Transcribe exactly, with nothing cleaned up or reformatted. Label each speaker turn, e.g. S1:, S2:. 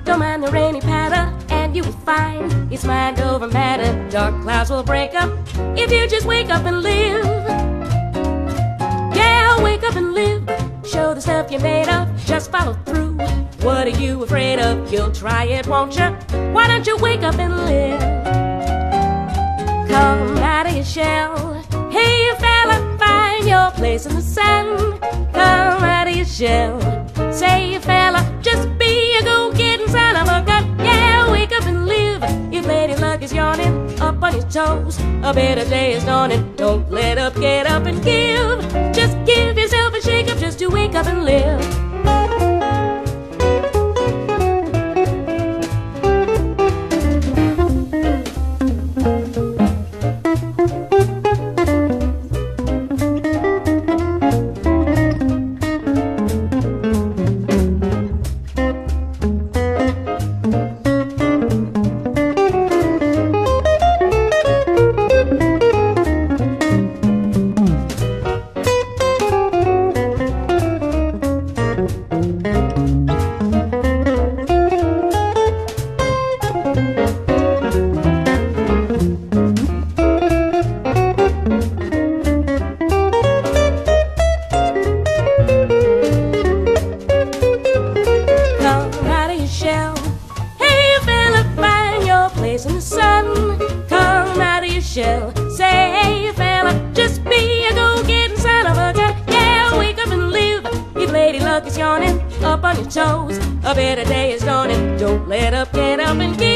S1: Don't mind the rainy patter, and you will find it's mind over matter. Dark clouds will break up if you just wake up and live. Yeah, wake up and live. Show the stuff you're made of, just follow through. What are you afraid of? You'll try it, won't you? Why don't you wake up and live? Come out of your shell. Hey, you fella, find your place in the sun. Come out of your shell. Say, you fella, just be a go-getting son of a gun. Yeah, wake up and live. If lady luck is yawning, up on your toes, a better day is dawning. Don't let up, get up and give. Just give yourself a shake-up just to wake up and live. In the sun, come out of your shell. Say, hey, fella, just be a go-getting son of a gun. Yeah, wake up and live. If lady luck is yawning, up on your toes, a better day is dawning. Don't let up, get up and give.